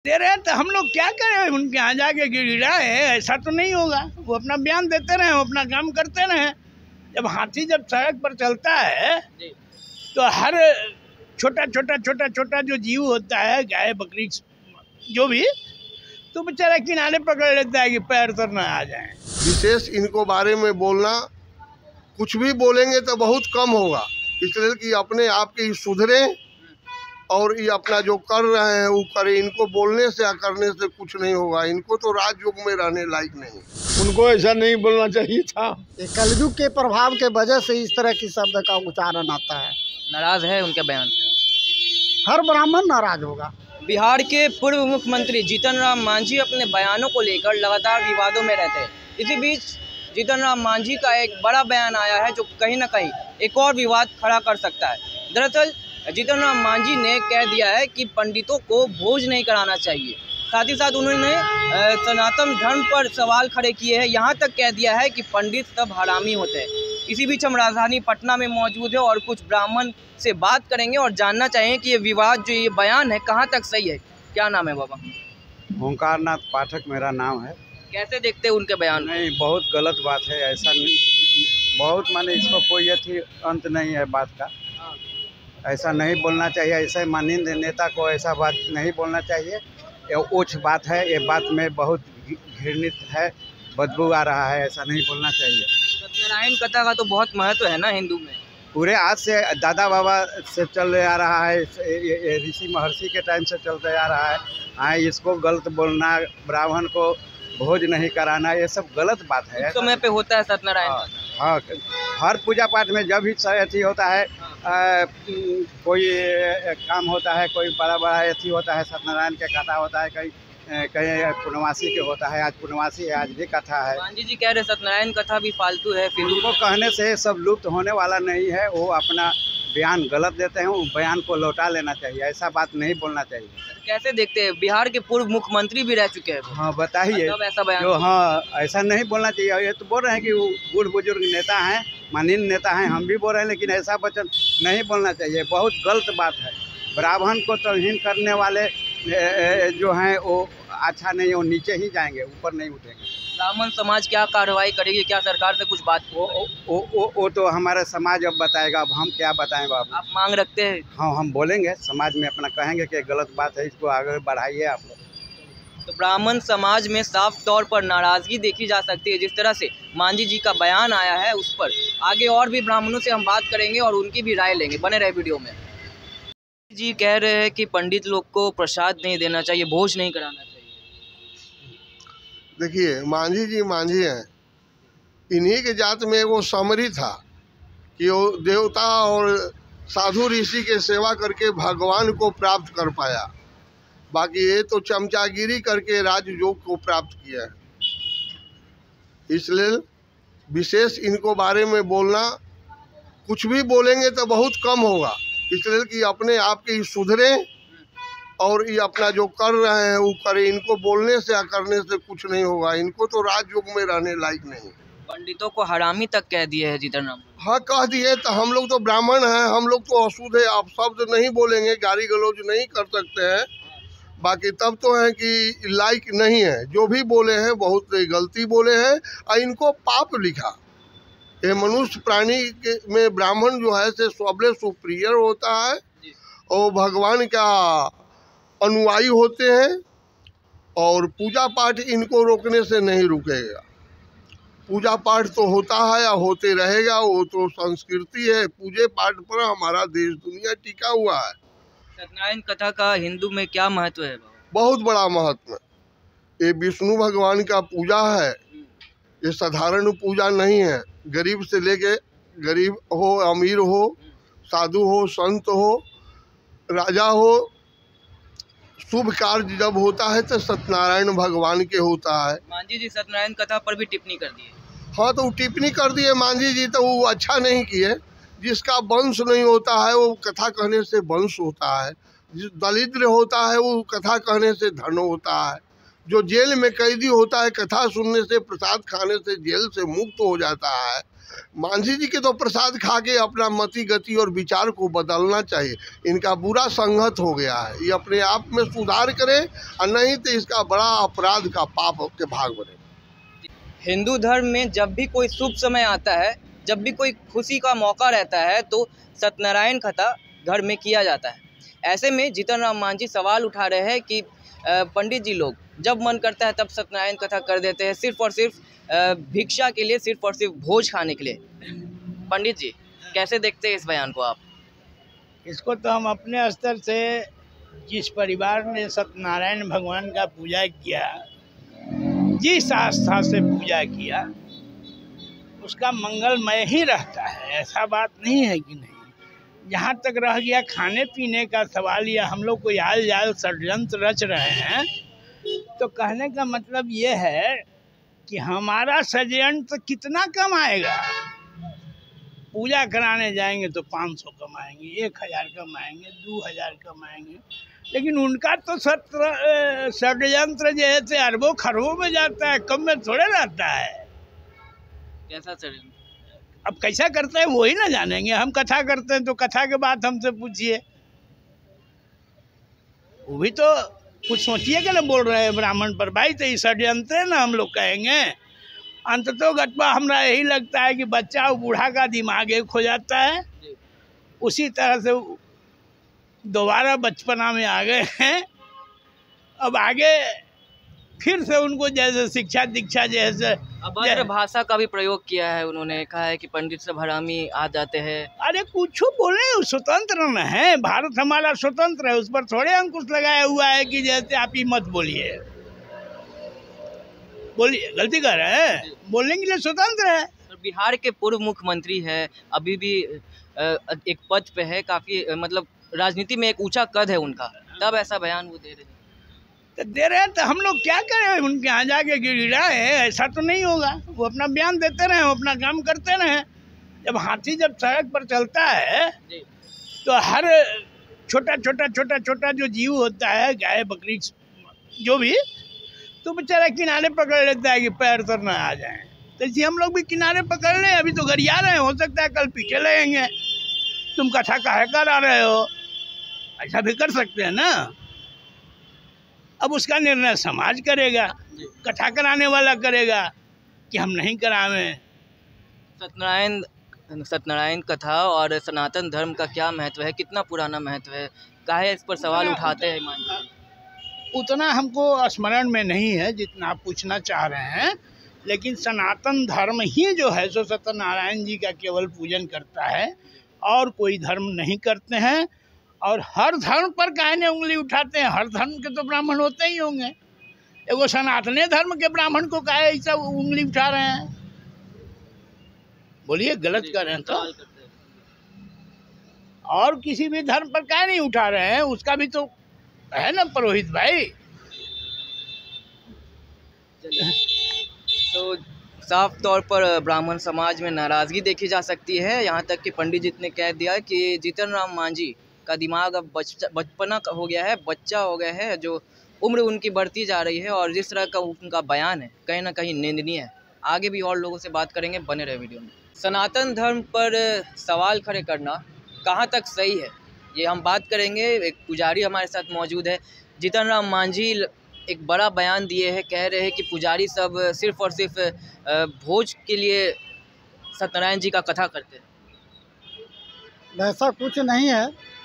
दे रहे हैं तो हम लोग क्या करें, उनके यहाँ जाके गिड़गिड़ाए? ऐसा तो नहीं होगा। वो अपना बयान देते रहे, वो अपना काम करते रहे। जब हाथी जब सड़क पर चलता है तो हर छोटा जो जीव होता है, गाय बकरी जो भी, तो बेचारा किनारे पकड़ लेता है कि पैर तो ना आ जाए। विशेष इनको बारे में बोलना, कुछ भी बोलेंगे तो बहुत कम होगा, इसलिए कि अपने आप के सुधरे और ये अपना जो कर रहे हैं वो करें। इनको बोलने से या करने से कुछ नहीं होगा। इनको तो राजयोग में रहने लायक नहीं। उनको ऐसा नहीं बोलना चाहिए था। कलयुग के प्रभाव के वजह से इस तरह की शब्द का उच्चारण आता है। नाराज है उनके बयान से? हर ब्राह्मण नाराज होगा। बिहार के पूर्व मुख्यमंत्री जीतन राम मांझी अपने बयानों को लेकर लगातार विवादों में रहते हैं। इसी बीच जीतन राम मांझी का एक बड़ा बयान आया है जो कहीं ना कहीं एक और विवाद खड़ा कर सकता है। दरअसल जीतन राम मांझी ने कह दिया है कि पंडितों को भोज नहीं कराना चाहिए। साथ ही साथ उन्होंने सनातन धर्म पर सवाल खड़े किए हैं। यहाँ तक कह दिया है कि पंडित सब हरामी होते हैं। इसी बीच हम राजधानी पटना में मौजूद है और कुछ ब्राह्मण से बात करेंगे और जानना चाहिए कि ये विवाद जो ये बयान है कहाँ तक सही है। क्या नाम है बाबा? ओंकार नाथ पाठक मेरा नाम है। कैसे देखते हैं उनके बयान? नहीं, बहुत गलत बात है। ऐसा नहीं, बहुत माने इसको कोई अंत नहीं है बात का। ऐसा नहीं बोलना चाहिए। ऐसे माननीय नेता को ऐसा बात नहीं बोलना चाहिए। ये उच्च बात है। ये बात में बहुत घृणित है, बदबू आ रहा है। ऐसा नहीं बोलना चाहिए। सत्यनारायण कथा का तो बहुत महत्व है ना हिंदू में। पूरे आज से दादा बाबा से चल आ रहा है, ये ऋषि महर्षि के टाइम से चलते आ रहा है। हाँ, इसको गलत बोलना, ब्राह्मण को भोज नहीं कराना, ये सब गलत बात है। समय पे होता है सत्यनारायण। हाँ, हर पूजा पाठ में जब भी अथी होता है, कोई काम होता है, कोई बड़ा अथी होता है, सत्यनारायण के कथा होता है, कहीं पूर्णमासी के होता है। आज पूर्णमासी है, आज भी कथा है। मांझी जी कह रहे सत्यनारायण कथा भी फालतू है। फिर उनको कहने से सब लुप्त होने वाला नहीं है। वो अपना बयान गलत देते हैं, उस बयान को लौटा लेना चाहिए। ऐसा बात नहीं बोलना चाहिए। कैसे देखते हैं? बिहार के पूर्व मुख्यमंत्री भी रह चुके हैं। हाँ, बताइए। ऐसा बयान जो हाँ, ऐसा नहीं बोलना चाहिए। ये तो बोल रहे हैं कि वो बूढ़ बुजुर्ग नेता हैं, माननीय नेता हैं, हम भी बोल रहे हैं, लेकिन ऐसा वचन नहीं बोलना चाहिए। बहुत गलत बात है। ब्राह्मण को तौहीन करने वाले जो हैं वो अच्छा नहीं, वो नीचे ही जाएंगे, ऊपर नहीं उठेंगे। ब्राह्मण समाज क्या कार्रवाई करेगी? क्या सरकार से कुछ बात? वो तो हमारा समाज अब बताएगा। अब हम क्या बताएं बाबू? आप मांग रखते हैं? हाँ, हम बोलेंगे, समाज में अपना कहेंगे कि गलत बात है, इसको आगे बढ़ाइए आप लोग। तो ब्राह्मण समाज में साफ तौर पर नाराजगी देखी जा सकती है। जिस तरह से मांझी जी का बयान आया है उस पर आगे और भी ब्राह्मणों से हम बात करेंगे और उनकी भी राय लेंगे। बने रहे वीडियो में। जी कह रहे हैं कि पंडित लोग को प्रसाद नहीं देना चाहिए, भोज नहीं कराना चाहिए। देखिए, मांझी जी मांझी हैं। इन्हीं के जात में वो समरी था कि वो देवता और साधु ऋषि के सेवा करके भगवान को प्राप्त कर पाया। बाकी ये तो चमचागिरी करके राजयोग को प्राप्त किया है। इसलिए विशेष इनको बारे में बोलना, कुछ भी बोलेंगे तो बहुत कम होगा, इसलिए कि अपने आप के सुधरे और ये अपना जो कर रहे हैं वो करें। इनको बोलने से या करने से कुछ नहीं होगा। इनको तो राजयोग में रहने लायक नहीं। पंडितों को हरामी तक कह दिए है जीतन राम। हाँ, कह दिए तो हम लोग तो ब्राह्मण हैं, हम लोग तो अशुद्ध है। आप शब्द नहीं बोलेंगे, गाली गलौज नहीं कर सकते हैं। बाकी तब तो है कि लायक नहीं है। जो भी बोले हैं बहुत गलती बोले हैं और इनको पाप लिखा। ये मनुष्य प्राणी में ब्राह्मण जो है से सबले सुप्रियर होता है और भगवान का अनुयायी होते हैं। और पूजा पाठ इनको रोकने से नहीं रुकेगा। पूजा पाठ तो होता है या होते रहेगा। वो तो संस्कृति है। पूजे पाठ पर हमारा देश दुनिया टिका हुआ है। सत्यनारायण कथा का हिंदू में क्या महत्व है? बहुत बड़ा महत्व है। ये विष्णु भगवान का पूजा है। ये साधारण पूजा नहीं है। गरीब से लेके गरीब हो, अमीर हो, साधु हो, संत हो, राजा हो, शुभ कार्य जब होता है तो सत्यनारायण भगवान के होता है। मांझी जी सत्यनारायण कथा पर भी टिप्पणी कर दी है। हाँ, तो वो टिप्पणी कर दिए मांझी जी, तो वो अच्छा नहीं किए। जिसका वंश नहीं होता है वो कथा कहने से वंश होता है। जिस दरिद्र होता है वो कथा कहने से धन होता है। जो जेल में कैदी होता है कथा सुनने से, प्रसाद खाने से जेल से मुक्त हो जाता है। मांझी जी के तो प्रसाद खा के अपना मति गति और विचार को बदलना चाहिए। इनका बुरा संगत हो गया है, ये अपने आप में सुधार करे और नहीं तो इसका बड़ा अपराध का पाप के भाग बने। हिंदू धर्म में जब भी कोई शुभ समय आता है, जब भी कोई खुशी का मौका रहता है, तो सत्यनारायण कथा घर में किया जाता है। ऐसे में जीतन राम मांझी सवाल उठा रहे हैं कि पंडित जी लोग जब मन करता है तब सत्यनारायण कथा कर देते हैं, सिर्फ और सिर्फ भिक्षा के लिए, सिर्फ और सिर्फ भोज खाने के लिए। पंडित जी कैसे देखते हैं इस बयान को आप? इसको तो हम अपने स्तर से, जिस परिवार ने सत्यनारायण भगवान का पूजा किया, जिस आस्था से पूजा किया, उसका मंगलमय ही रहता है। ऐसा बात नहीं है कि नहीं। जहाँ तक रह गया खाने पीने का सवाल, या हम लोग कोई आल जाल षड्यंत्र रच रहे हैं, तो कहने का मतलब ये है कि हमारा षड्यंत्र कितना कम आएगा। पूजा कराने जाएंगे तो 500 कमाएंगे, 1000 कमाएंगे, 2000 कमाएंगे, लेकिन उनका तो षड्यंत्र जैसे अरबों खरबों में जाता है, कम में थोड़े रहता है। कैसा षड्यंत्र? अब कैसा करते हैं वही ना जानेंगे। हम कथा करते हैं तो कथा के बाद हमसे पूछिए, वो भी तो कुछ सोचिए कि ना बोल रहे हैं ब्राह्मण पर। भाई तो ये षड्यंत्र है ना, हम लोग कहेंगे। अंततः गत्वा हमरा यही लगता है कि बच्चा और बूढ़ा का दिमाग एक हो जाता है, उसी तरह से दोबारा बचपना में आ गए हैं। अब आगे फिर से उनको जैसे शिक्षा दीक्षा जैसे अभद्र भाषा का भी प्रयोग किया है। उन्होंने कहा है कि पंडित सब हरामी आ जाते हैं। अरे कुछ बोले, स्वतंत्र न है, भारत हमारा स्वतंत्र है, उस पर थोड़े अंकुश लगाया हुआ है कि जैसे आप ही मत बोलिए। बोलिए, गलती कर रहे हैं, बोलने के लिए स्वतंत्र है। बिहार के पूर्व मुख्यमंत्री है, अभी भी एक पद पे है, काफी मतलब राजनीति में एक ऊंचा कद है उनका, तब ऐसा बयान वो दे रहे हैं। तो हम लोग क्या करें, उनके यहाँ जाके गिड़गिड़ाए? ऐसा तो नहीं होगा। वो अपना बयान देते रहे, वो अपना काम करते रहे। जब हाथी जब सड़क पर चलता है तो हर छोटा जो जीव होता है, गाय बकरी जो भी, तो बेचारा किनारे पकड़ लेता है कि पैर तो ना आ जाए। तो इसी हम लोग भी किनारे पकड़ लें। अभी तो गरिया रहे हैं, हो सकता है कल पीछे लगेंगे, तुम कथा काहे करा रहे हो, ऐसा भी कर सकते हैं ना। अब उसका निर्णय समाज करेगा, कथा कराने वाला करेगा कि हम नहीं करावें। सत्यनारायण कथा और सनातन धर्म का क्या महत्व है, कितना पुराना महत्व है, काहे इस पर सवाल उठाते हैं? उतना हमको स्मरण में नहीं है जितना आप पूछना चाह रहे हैं, लेकिन सनातन धर्म ही जो है सो सत्यनारायण जी का केवल पूजन करता है, और कोई धर्म नहीं करते हैं। और हर धर्म पर काहे ने उंगली उठाते हैं? हर धर्म के तो ब्राह्मण होते ही होंगे, एगो सनातने धर्म के ब्राह्मण को काहे ऐसा उंगली उठा रहे हैं? बोलिए, गलत कर रहे हैं तो? और किसी भी धर्म पर काहे नहीं उठा रहे हैं? उसका भी तो है ना पुरोहित भाई। तो साफ तौर पर ब्राह्मण समाज में नाराजगी देखी जा सकती है। यहाँ तक कि पंडित जी ने कह दिया कि जीतन राम मांझी का दिमाग अब बचपना हो गया है, बच्चा हो गया है, जो उम्र उनकी बढ़ती जा रही है, और जिस तरह का उनका बयान है कहीं ना कहीं निंदनीय है। आगे भी और लोगों से बात करेंगे, बने रहे वीडियो में। सनातन धर्म पर सवाल खड़े करना कहाँ तक सही है, ये हम बात करेंगे। एक पुजारी हमारे साथ मौजूद है। जीतन राम मांझी एक बड़ा बयान दिए हैं, कह रहे हैं कि पुजारी सब सिर्फ और सिर्फ भोज के लिए सत्यनारायण जी का कथा करते हैं। वैसा कुछ नहीं है।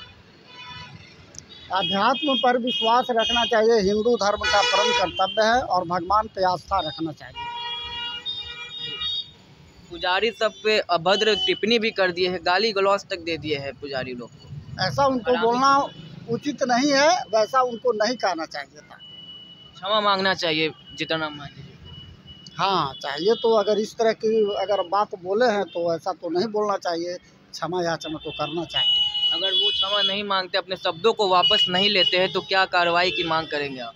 अध्यात्म पर विश्वास रखना चाहिए, हिंदू धर्म का परम कर्तव्य है, और भगवान पे आस्था रखना चाहिए। पुजारी सब पे अभद्र टिप्पणी भी कर दिए है, गाली गलौज तक दे दिए है पुजारी लोग को। ऐसा उनको बोलना उचित नहीं है, वैसा उनको नहीं कहना चाहिए था। क्षमा मांगना चाहिए जीतन राम मांझी। हाँ चाहिए, तो अगर इस तरह की अगर बात बोले हैं तो ऐसा तो नहीं बोलना चाहिए, क्षमा याचना तो करना चाहिए। अगर वो क्षमा नहीं मांगते, अपने शब्दों को वापस नहीं लेते हैं, तो क्या कार्रवाई की मांग करेंगे आप?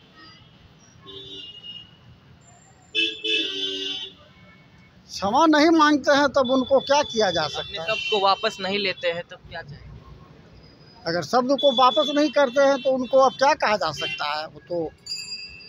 क्षमा नहीं मांगते हैं तब उनको क्या किया जा सकता है? अपने शब्द को वापस नहीं लेते हैं तब क्या चाहिए? अगर शब्द को वापस नहीं करते हैं तो उनको अब क्या कहा जा सकता है? वो तो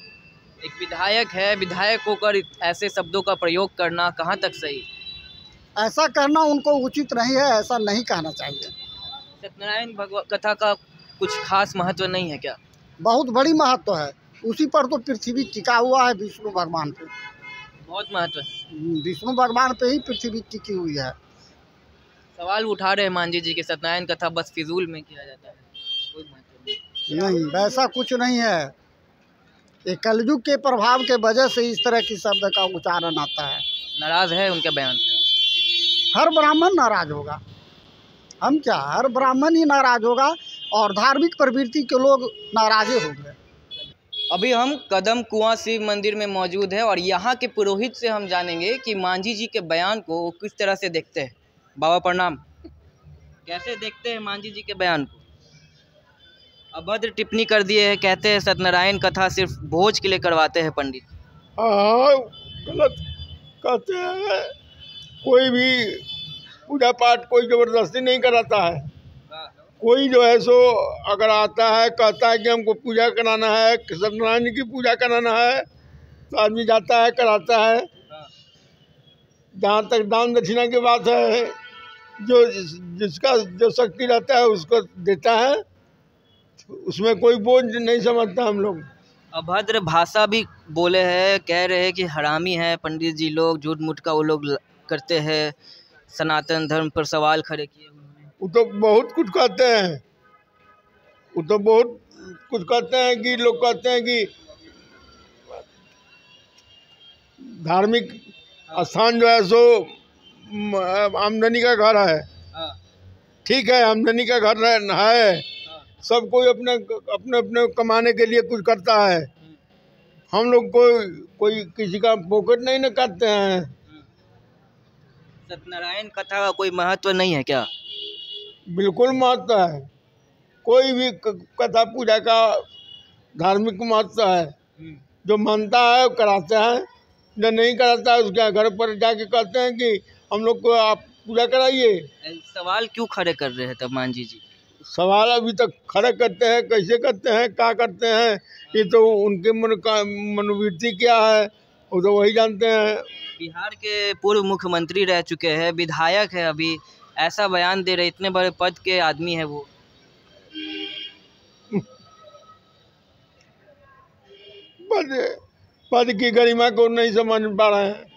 एक विधायक है, विधायक होकर ऐसे शब्दों का प्रयोग करना कहाँ तक सही? ऐसा कहना उनको उचित नहीं है, ऐसा नहीं कहना चाहिए। सत्यनारायण कथा का कुछ खास महत्व नहीं है क्या? बहुत बड़ी महत्व है, उसी पर तो पृथ्वी टिका हुआ है, विष्णु भगवान पे। बहुत महत्व है। विष्णु भगवान पे ही पृथ्वी टिकी हुई है। सवाल उठा रहे हैं मांझी जी के सत्यनारायण कथा बस फिजूल में किया जाता है, कोई महत्व नहीं, वैसा कुछ नहीं है। ये कलयुग के प्रभाव के वजह से इस तरह की शब्द का उच्चारण आता है। नाराज है उनके बयान से? हर ब्राह्मण नाराज होगा। हम क्या, हर ब्राह्मण ही नाराज होगा और धार्मिक प्रवृत्ति के लोग नाराजे होंगे। अभी हम कदम कुआं शिव मंदिर में मौजूद है और यहाँ के पुरोहित से हम जानेंगे कि मांझी जी के बयान को वो किस तरह से देखते हैं। बाबा प्रणाम। कैसे देखते हैं मांझी जी के बयान को? अभद्र टिप्पणी कर दिए है, कहते हैं सत्यनारायण कथा सिर्फ भोज के लिए करवाते हैं पंडित। हाँ, गलत कहते हैं। कोई भी पूजा पाठ कोई ज़बरदस्ती नहीं कराता है। कोई जो है सो अगर आता है कहता है कि हमको पूजा कराना है, सत्यनारायण की पूजा कराना है, तो आदमी जाता है कराता है। जहाँ तक दान दक्षिणा की बात है, जो जिसका जो शक्ति रहता है उसको देता है, उसमें कोई बोझ नहीं समझता हम लोग। अभद्र भाषा भी बोले हैं, कह रहे हैं कि हरामी है पंडित जी लोग, झूठ मूठ का वो लोग करते हैं, सनातन धर्म पर सवाल खड़े किए उन्होंने। वो तो बहुत कुछ कहते हैं, वो तो बहुत कुछ कहते हैं कि लोग कहते हैं कि धार्मिक स्थान जो है सो आमदनी का घर है। ठीक है, आमदनी का घर है, सब कोई अपने अपने कमाने के लिए कुछ करता है। हम लोग कोई किसी का पॉकेट नहीं न काटते हैं। सत्यनारायण कथा का कोई महत्व नहीं है क्या? बिल्कुल महत्व है। कोई भी कथा पूजा का धार्मिक महत्व है। जो मानता है वो कराता है, जो नहीं कराता है उसके घर पर जाके कहते हैं कि हम लोग को आप पूजा कराइए। सवाल क्यों खड़े कर रहे हैं तब मांझी जी? सवाल अभी तक खड़े करते हैं, कैसे करते हैं, क्या करते हैं, ये तो उनके मनोवृत्ति क्या है वो तो वही जानते हैं। बिहार के पूर्व मुख्यमंत्री रह चुके हैं, विधायक है, अभी ऐसा बयान दे रहे, इतने बड़े पद के आदमी है वो। पद की गरिमा को नहीं समझ पा रहे हैं।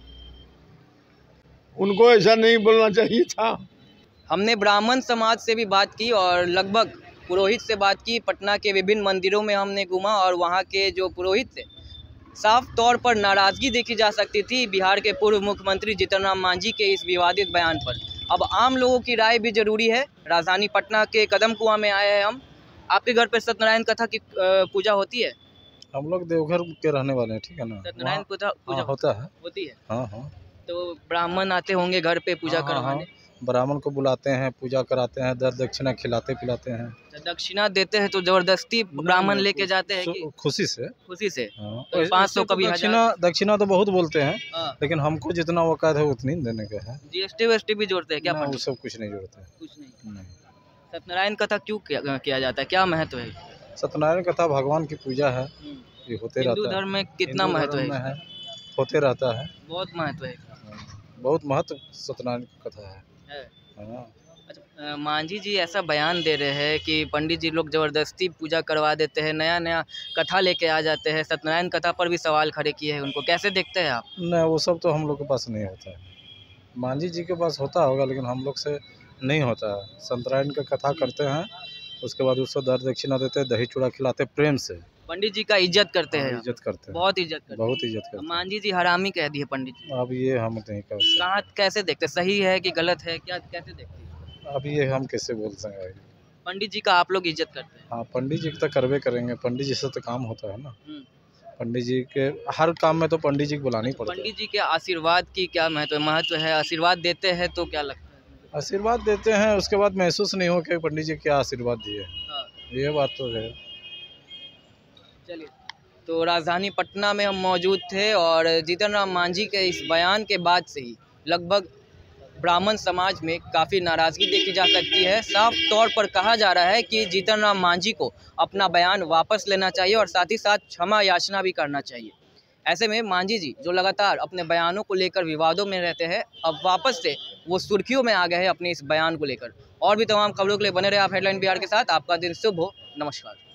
उनको ऐसा नहीं बोलना चाहिए था। हमने ब्राह्मण समाज से भी बात की और लगभग पुरोहित से बात की। पटना के विभिन्न मंदिरों में हमने घूमा और वहाँ के जो पुरोहित थे, साफ तौर पर नाराज़गी देखी जा सकती थी बिहार के पूर्व मुख्यमंत्री जीतन राम मांझी के इस विवादित बयान पर। अब आम लोगों की राय भी जरूरी है। राजधानी पटना के कदम कुआं में आए हैं हम। आपके घर पर सत्यनारायण कथा की पूजा होती है? हम लोग देवघर के रहने वाले हैं, ठीक है ना। सत्यनारायण पूजा होता है, होती है। हाँ। तो ब्राह्मण आते होंगे घर पे पूजा करवाने? ब्राह्मण को बुलाते हैं, पूजा कराते हैं, दर दक्षिणा खिलाते पिलाते हैं। दक्षिणा देते हैं तो जबरदस्ती ब्राह्मण लेके जाते हैं कि खुशी से? खुशी से। तो 500 कभी दक्षिणा तो बहुत बोलते हैं, लेकिन हमको जितना औकात है उतनी देने का है। जीएसटी वेस्टी भी जोड़ते हैं क्या? वो सब कुछ नहीं जोड़ते। कुछ नहीं। सत्यनारायण कथा क्यों किया जाता है, क्या महत्व है? सत्यनारायण कथा भगवान की पूजा है, ये होते रहता है। हिंदू धर्म में कितना महत्व है? होते रहता है, बहुत महत्व है। बहुत महत्व सत्यनारायण की कथा है। अच्छा, मांझी जी ऐसा बयान दे रहे हैं कि पंडित जी लोग जबरदस्ती पूजा करवा देते हैं, नया नया कथा लेके आ जाते हैं। सत्यनारायण कथा पर भी सवाल खड़े किए हैं, उनको कैसे देखते हैं आप? नहीं, वो सब तो हम लोग के पास नहीं होता है। मांझी जी के पास होता होगा, लेकिन हम लोग से नहीं होता है। सत्यनारायण का कथा करते हैं, उसके बाद उसको दर दक्षिणा देते हैं, दही चूड़ा खिलाते प्रेम से। पंडित जी का इज्जत करते हैं? इज्जत करते हैं, बहुत इज्जत करते हैं। बहुत इज्जत करते हैं। मांझी जी हरामी कह दिए पंडित जी। अब ये हम नहीं कर सकते। कहाँ कैसे देखते, सही है कि गलत है, क्या कैसे देखते हैं? अब ये हम कैसे बोल सकते? पंडित जी का आप लोग इज्जत करते हैं? हाँ, पंडित जी तो करवे करेंगे, पंडित जी से तो काम होता है ना। पंडित जी के हर काम में तो पंडित जी को बुलानी पड़ती है। पंडित जी के आशीर्वाद की क्या महत्व है? आशीर्वाद देते हैं तो क्या लगता है? आशीर्वाद देते हैं, उसके बाद महसूस नहीं हो कि पंडित जी क्या आशीर्वाद दिए। ये बात तो है। चलिए, तो राजधानी पटना में हम मौजूद थे और जीतन राम मांझी के इस बयान के बाद से ही लगभग ब्राह्मण समाज में काफ़ी नाराज़गी देखी जा सकती है। साफ तौर पर कहा जा रहा है कि जीतन राम मांझी को अपना बयान वापस लेना चाहिए और साथ ही साथ क्षमा याचना भी करना चाहिए। ऐसे में मांझी जी जो लगातार अपने बयानों को लेकर विवादों में रहते हैं, अब वापस से वो सुर्खियों में आ गए हैं अपने इस बयान को लेकर। और भी तमाम खबरों के लिए बने रहे आप हेडलाइन बिहार के साथ। आपका दिन शुभ हो। नमस्कार।